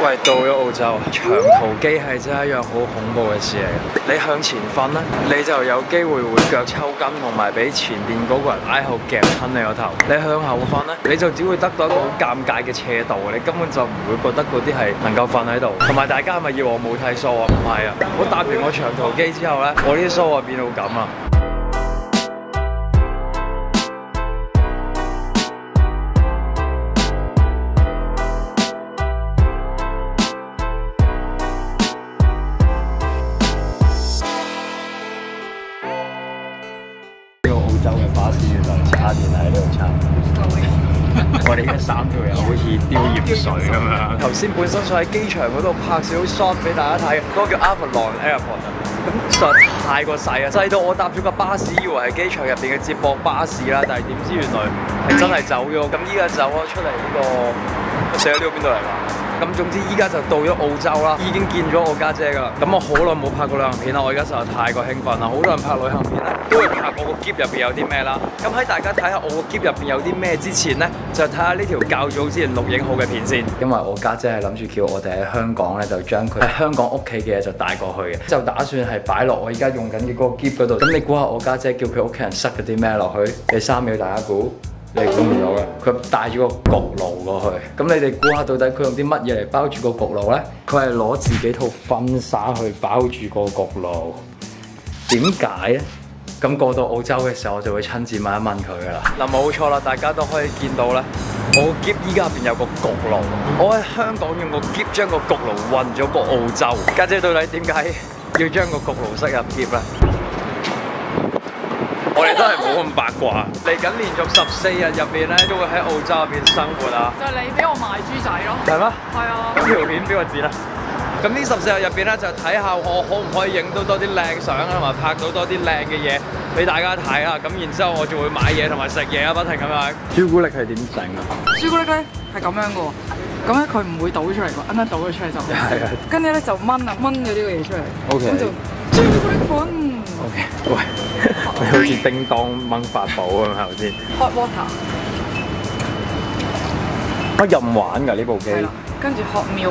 喂，到咗澳洲，長途機係真係一樣好恐怖嘅事嚟嘅。你向前瞓咧，你就有機會會腳抽筋，同埋俾前邊嗰個人挨後夾親你個頭。你向後瞓咧，你就只會得到一個好尷尬嘅斜度，你根本就唔會覺得嗰啲係能夠瞓喺度。同埋大家係咪以為我冇剃鬚啊？唔係啊，我搭完我長途機之後咧，我啲鬚啊變到咁啊！澳洲嘅巴士原來差電喺呢度插，我哋而家3條友好似吊鹽水咁樣。頭先本身想喺機場嗰度拍少 shot 俾大家睇，嗰個叫 Avalon Airport， 咁實在太過細啊，細到我搭咗架巴士以為係機場入邊嘅接駁巴士啦，但係點知原來係真係走咗。咁依家走咗出嚟呢個，死咗呢個邊度嚟㗎？咁總之依家就到咗澳洲啦，已經見咗我家姐㗎啦。咁我好耐冇拍過旅行片啦，我而家實在太過興奮啦！好多人拍旅行片咧，都會拍我個篋入邊有啲咩啦。咁喺大家睇下我個篋入邊有啲咩之前咧，就睇下呢條較早之前錄影好嘅片先。因為我家姐係諗住叫我哋喺香港咧，就將佢喺香港屋企嘅嘢就帶過去嘅，就打算係擺落我而家用緊嘅嗰個篋嗰度。咁你估下我家姐叫佢屋企人塞咗啲咩落去？你3秒大家估。你估唔到嘅，佢帶咗個焗爐過去。咁你哋估下到底佢用啲乜嘢嚟包住個焗爐咧？佢係攞自己套婚紗去包住個焗爐。點解咧？咁過到澳洲嘅時候，我就會親自問一問佢噶啦。嗱，冇錯啦，大家都可以見到咧，我個篋依家入邊有個焗爐。我喺香港用個篋將個焗爐運咗過澳洲。家姐到底點解要將個焗爐塞入篋咧？我哋都係冇咁八卦。嚟緊連續14日入邊咧，都會喺澳洲入邊生活啊。 就係你俾我賣豬仔咯。 係咩？ 係啊。 咁條片邊個剪啊？咁呢14日入邊咧，就睇下我可唔可以影到多啲靚相啊，同埋拍到多啲靚嘅嘢俾大家睇啊。咁然之後我就會買嘢同埋食嘢啊，不停咁樣。朱古力係點整啊？ 朱古力咧係咁樣嘅喎，咁咧佢唔會倒出嚟喎，啱啱倒咗出嚟就係啊。跟住咧就炆咗呢個嘢出嚟。O K。咁就朱古力粉。 O K。喂，你好似叮當掹法寶咁係咪先 ？Hot water。 任玩㗎呢部機。 跟住 hot milk。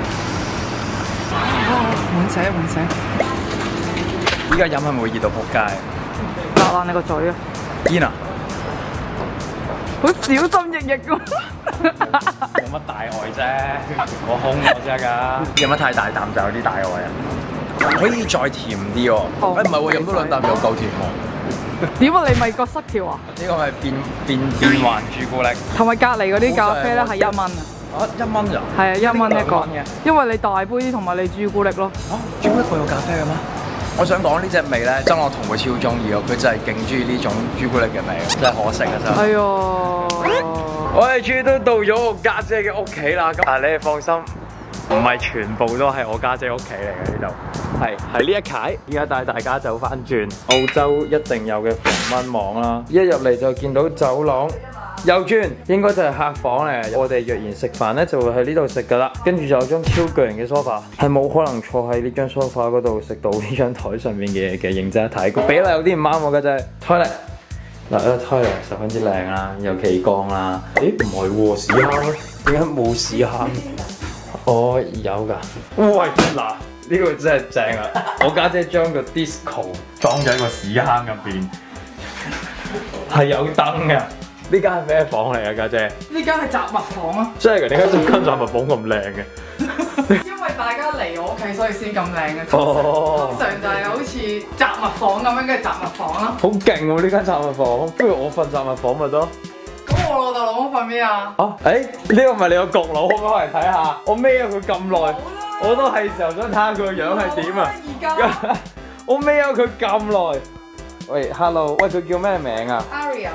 滿瀉滿瀉。 依家飲係咪會熱到仆街？ 辣爛你個嘴啊！ 煙啊！ 好小心翼翼喎。 有乜大礙啫？我空我啫㗎。飲乜太大啖就有啲大礙啊！可以再甜啲喎。唔係喎，飲多2啖又夠甜喎。 點啊？你咪個失調啊？ 呢個係變幻朱古力。 同埋隔離嗰啲咖啡咧係1蚊啊。 啊，1蚊咋？ 係啊，1蚊一個嘅。因為你大杯同埋你朱古力咯。 啊，朱古力會有咖啡嘅咩？我想講呢隻味咧，曾樂彤會超中意喎，佢就係勁中意呢種朱古力嘅味，真係可惜啊真係。 哎呦！ 我哋終於都到咗我家姐嘅屋企啦，咁你哋放心，唔係全部都係我家姐屋企嚟嘅呢度，係呢一階。而家帶大家走翻轉澳洲一定有嘅防蚊網啦，一入嚟就見到走廊。右轉應該就係客房嚟，我哋若然食飯咧就會喺呢度食噶啦，跟住就有張超巨型嘅 sofa， 係冇可能坐喺呢張 sofa 嗰度食到呢張台上面嘅嘢嘅，認真一睇個比例有啲唔啱我嘅啫。toilet 嗱，呢個 toilet 十分之靚啦，有企缸啦，咦唔係喎，屎坑咧？點解冇屎坑？哦有㗎，喂嗱呢個真係正啊！我家姐將個 disco 裝咗喺個屎坑入邊，係有燈㗎。呢間係咩房嚟啊，家姐？ 呢間係雜物房啊！ 真係㗎，點解間雜物房咁靚嘅？ 因為大家嚟我屋企，所以先咁靚嘅。 哦， 通常就係好似雜物房咁樣嘅雜物房啦。 好勁喎！呢間雜物房，不如我瞓雜物房咪得？ 咁我老豆老母瞓邊啊？ 啊，誒呢個唔係你個焗爐，可唔可以嚟睇下？我孭咗佢咁耐，我都係時候想睇下佢個樣係點啊！ 而家我孭咗佢咁耐。喂 ，hello， 喂佢叫咩名啊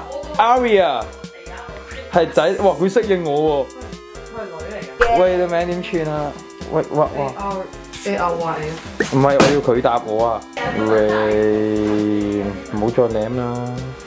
？Aria 係仔，哇佢適應我喎。 佢係女嚟嘅。 喂，你名點串啊？喂，哇 A-R-Y 唔係，我要佢答我啊。喂，唔好再舐啦。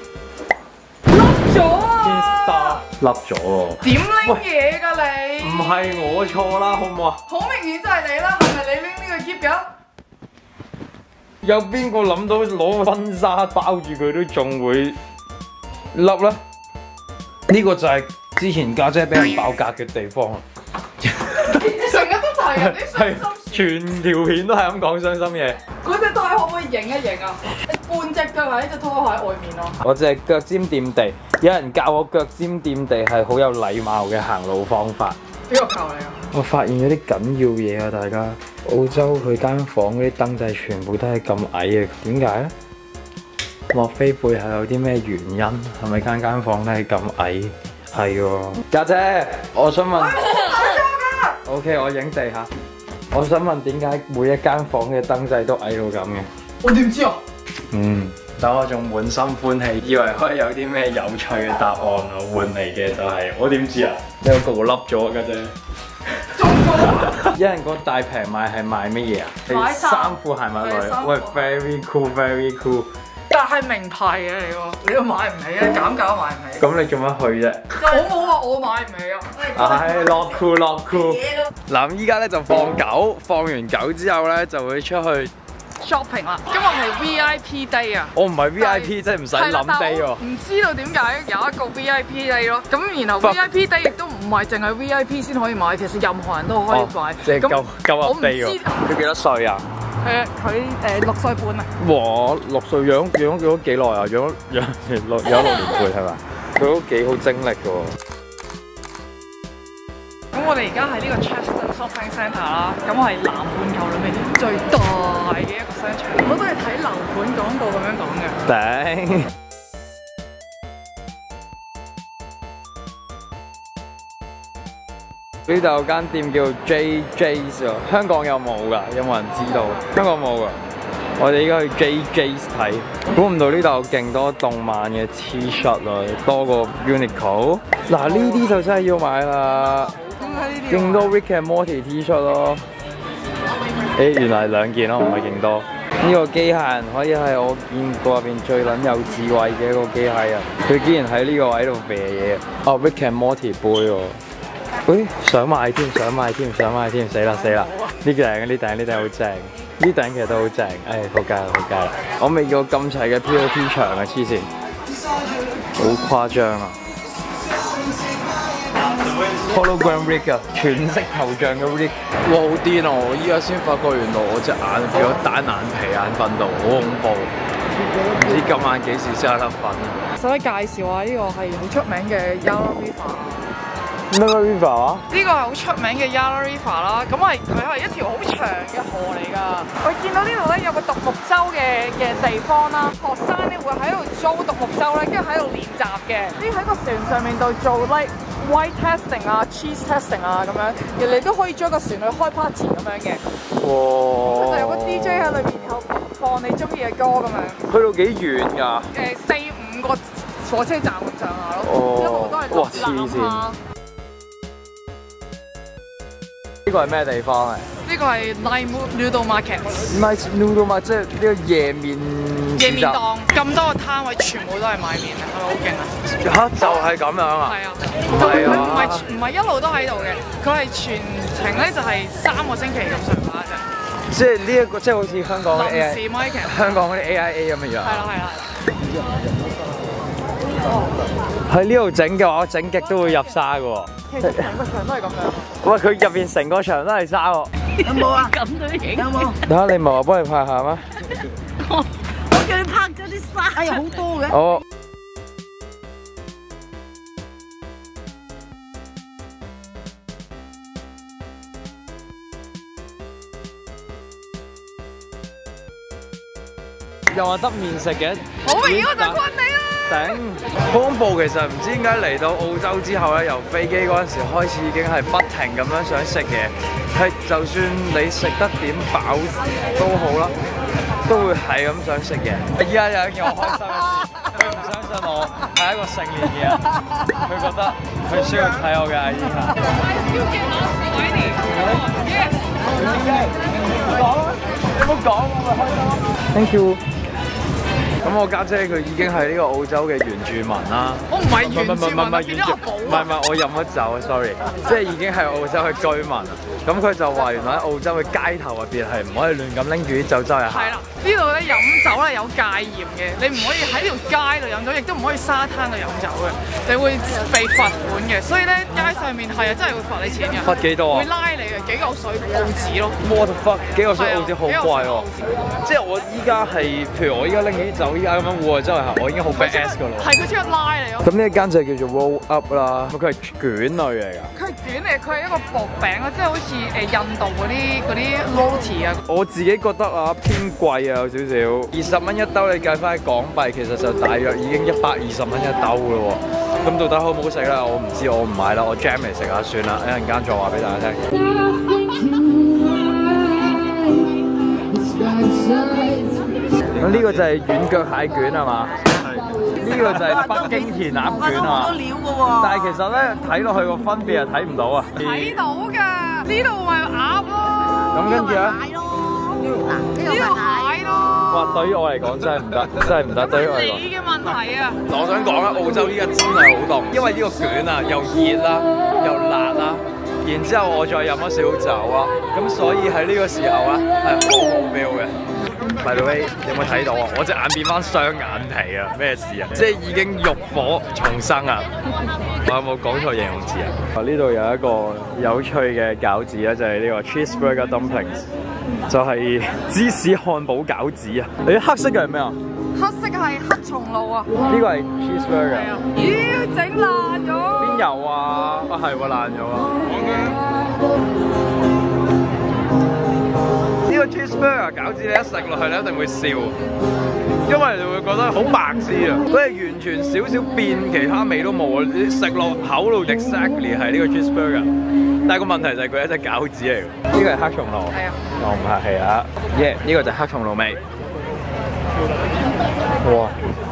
咗啊！ 笠咗喎。 點拎嘢㗎你？ 唔係我錯啦，好唔好啊？ 好明顯就係你啦，係咪你拎呢個篋㗎？ 有邊個諗到攞個婚紗包住佢都仲會笠咧？呢個就係之前家姐俾人爆格嘅地方啊！ 成日都爆係全條片都係咁講傷心嘢。 嗰隻拖鞋可唔可以影一影啊？半隻腳喺隻拖鞋外面咯。 我隻腳尖掂地，有人教我腳尖掂地係好有禮貌嘅行路方法。 邊個教你啊？ 我發現咗啲緊要嘢啊！大家，澳洲佢間房嗰啲燈掣全部都係咁矮嘅，點解咧？莫非背後有啲咩原因？係咪間房都係咁矮？係喎，家姐，我想問，OK， 我影地下。我想問點解每一間房嘅燈掣都矮到咁嘅？ 我點知啊？ 但我仲滿心歡喜，以為可以有啲咩有趣嘅答案啊！換嚟嘅就係、我點知啊？你有個笠咗嘅啫。一人個大平賣係賣乜嘢啊？ 買衫褲鞋襪類。喂 ，very cool，very cool。 但係名牌嘢嚟喎，你都買唔起啊！減價買唔起。 咁你做乜去啫？ 我冇話我買唔起啊！ 唉，落酷落酷。嗱，咁依家咧就放狗，放完狗之後咧就會出去 shopping 啦。今日係 VIP day 啊！ 我唔係 VIP，即係唔使諗 day 喎。 唔知道點解有一個 VIP day 咯。咁然後 VIP day 亦都唔係淨係 VIP 先可以買，其實任何人都可以買。 即係夠 day 喎。佢幾多歲啊？ 佢6歲半啊！ 哇，6歲養咗幾耐啊？養6年半係咪？佢都幾好精力㗎喎。 咁我哋而家喺呢個 Chester Shopping Centre 啦，咁我係南半球裏面最大嘅一個商場，我都係睇樓盤廣告咁樣講嘅。 頂！呢度有間店叫 JJ's 啊，香港有冇㗎？有冇人知道？香港冇㗎。我哋依家去 JJ's 睇，估唔到呢度有勁多動漫嘅 T-shirt 啊，多過 Uniqlo。嗱，呢啲就真係要買啦。勁多 Rick and Morty T-shirt 咯。原來係2件咯，唔係勁多。呢個機械人可以係我見過入邊最撚有智慧嘅一個機械人，佢竟然喺呢個位度啡嘢。哦 ，Rick and Morty 杯喎。喂，想買添，死啦！呢頂好正，呢頂其實都好正。唉，仆街啦！我未見過咁齊嘅 POP 場啊，黐線，好誇張啊 ！Hologram Rick 啊，全息頭像嘅 Rick， 哇，好癲啊！我依家先發覺原來我隻眼變咗單眼皮眼瞓到，好恐怖。唔知今晚幾時先有得瞓啊！ 使唔使介紹下呢個係好出名嘅 Yarra River？ 咩 river 啊？ 呢個係好出名嘅 Yarra River 啦，咁佢係一條好長嘅河嚟㗎。我見到呢度咧有個獨木舟嘅地方啦，學生咧會喺度租獨木舟咧，跟住喺度練習嘅。呢喺個船上面度做 like white testing 啊、cheese testing 啊咁樣，人哋都可以將個船去開 party 咁樣嘅。哇！佢就有個 DJ 喺裏面，然後放你中意嘅歌咁樣。 去到幾遠㗎 ？4、5個火車站咁上下咯，一路都係落南下。 呢個係咩地方啊？ 呢個係 Night Noodle Market。Night Noodle Market 即係呢個夜面檔，咁多個攤位全部都係賣麵啊，係咪好勁啊？ 嚇，就係咁樣啊？係啊， 唔係一路都喺度嘅，佢係全程咧就係3個星期咁上下啫。 即係呢一個，即係好似香港嘅臨時 market， 香港嗰啲 AIA 咁嘅樣。 係啦。 喺呢度整嘅話，我整極都會入沙嘅喎。 其實成個場都係咁樣。 喂，佢入邊成個場都係沙喎。 有冇啊？ 咁都影？ 有冇？ 等下你唔係話幫你拍下咩？ 我叫你拍咗啲沙，哎呀好多嘅。 哦。又話得麵食嘅。 好明顯我就困你啦！ 頂，好恐怖！其實唔知點解嚟到澳洲之後咧，由飛機嗰陣時開始已經係不停咁樣想食嘢，係就算你食得點飽都好啦，都會係咁想食嘢。依家有一件我開心嘅事，佢唔相信我係一個成年嘅人，佢覺得佢需要睇我嘅 ID 卡。你唔好講，我咪開心咯。Thank you。 咁我家姐佢已經係呢個澳洲嘅原住民啦。 我唔係原住民，變咗阿寶。 唔係，我飲咗酒啊 ，sorry， 即係已經係澳洲嘅居民。咁佢就話原來喺澳洲嘅街頭入邊係唔可以亂咁拎住啲酒周嚟行。 係啦，呢度咧飲酒咧有戒嚴嘅，你唔可以喺呢條街度飲酒，亦都唔可以沙灘度飲酒嘅，你會被罰款嘅。所以咧街上面係啊，真係會罰你錢嘅。 罰幾多啊？ 會拉你嘅，幾嚿水澳紙咯。 What the fuck？ 幾嚿水澳紙好貴喎！即係我依家係，譬如我依家拎起啲酒，依家咁樣戶外周圍行，我已經好 badass 㗎咯。 係佢即刻拉你咯。 咁呢一間就叫做 Roll Up 啦，佢係卷類嚟㗎。 佢係卷嚟，佢係一個薄餅啊，即係好似印度嗰啲 roti 啊。 我自己覺得啊偏貴啊有少少，20蚊一兜你計翻港幣，其實就大約已經120蚊一兜咯喎。咁到底好唔好食咧？我唔知，我唔買啦，我 jam 嚟食下算啦，一陣間再話俾大家聽。咁呢個就係軟腳蟹卷係嘛？係。呢個就係北京填鴨卷啊！ 好多料㗎喎。 但係其實咧睇落去個分別係睇唔到啊。 睇到㗎，呢度咪鴨咯。 咁跟住咧？ 蟹咯，嗱呢度呢度蟹咯。 哇！對於我嚟講真係唔得，真係唔得。對於我嚟講。 你嘅問題啊！ 我想講啦，澳洲依家真係好凍，因為呢個卷啊又熱啦，又辣啦，然之後我再飲咗少少酒啊，咁所以喺呢個時候咧係好好 feel 嘅。By the way，有冇睇到啊？我隻眼變翻雙眼皮啊！咩事啊？即係已經浴火重生啊！我有冇講錯形容詞啊？呢度有一個有趣嘅餃子咧，就係呢個 cheeseburger dumplings， 就係芝士漢堡餃子啊！你黑色嘅係咩啊？ 黑色係黑松露啊！ 呢個係 cheeseburger。 咦，整爛咗！ 邊有啊？啊係喎，爛咗啊！呢個 cheeseburger 餃子你一食落去你一定會笑，因為你會覺得好白痴啊！佢係完全少少變，其他味都冇啊！你食落口度 exactly 係呢個 cheeseburger， 但係個問題就係佢係一隻餃子嚟嘅。呢個係黑松露， 係啊， 我唔客氣啊！耶，呢個就係黑松露味。哇！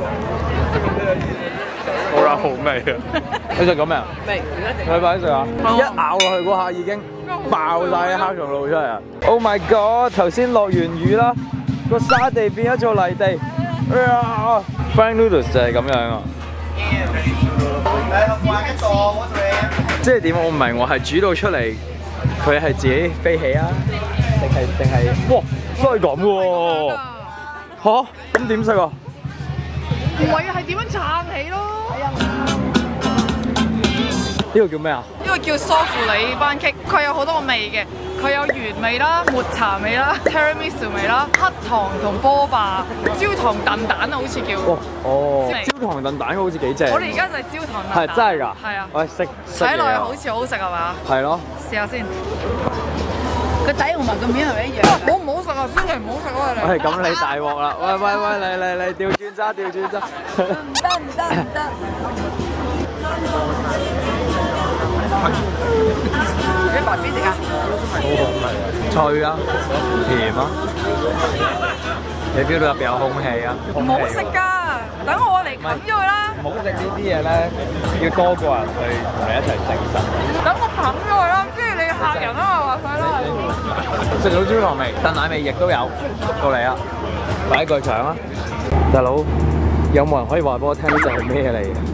好啦，好味啊！你食過咩啊？ 味， 你快啲食啊！一咬落去嗰下已經爆晒啲黑松露出嚟啊 ！Oh my god！ 頭先落完雨啦，個沙地變咗做泥地。Frank noodles 就係咁樣啊！即係點？我唔明喎，係煮到出嚟，佢係自己飛起啊？定係？哇！真係咁喎！嚇？咁點食啊？ 唔係啊，係點樣撐起咯？ 呢個叫咩啊？ 呢個叫梳芙里班戟，佢有好多個味嘅，佢有原味啦、抹茶味啦、tiramisu 味啦、黑糖同波霸、焦糖燉蛋啊，好似叫。 哦，焦糖燉蛋好似幾正。 我哋而家就係焦糖燉蛋。 係真係㗎？ 係啊。 我食睇落去好似好食係嘛？ 係咯。 試下先。 個底同埋個面係咪一樣？ 好唔好食啊？千祈唔好食啊！你。 喂，咁你大鑊啦！喂，嚟，調轉揸，調轉揸。 唔得。 你埋邊食啊？ 好好味啊！脆啊，甜啊，你 feel 到入邊有空氣啊？ 唔好食㗎，等我嚟冚咗佢啦。 唔好食呢啲嘢咧，要多個人去同你一齊整實。 等我冚咗佢啦，即係你客人啊嘛，話晒啦。 食到焦糖味、燉奶味亦都有，到嚟啊！第一個搶啊！大佬，有冇人可以話俾我聽呢隻係咩嚟嘅？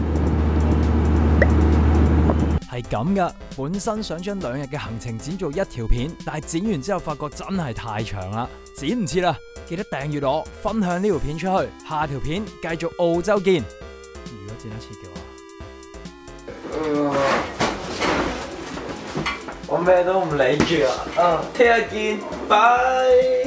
係咁噶，本身想將2日嘅行程剪做一條片，但係剪完之後發覺真係太長啦，剪唔切啦。記得訂閱我，分享呢條片出去，下條片繼續澳洲見。如果剪得切嘅話，我咩都唔理住啦，聽日見，拜。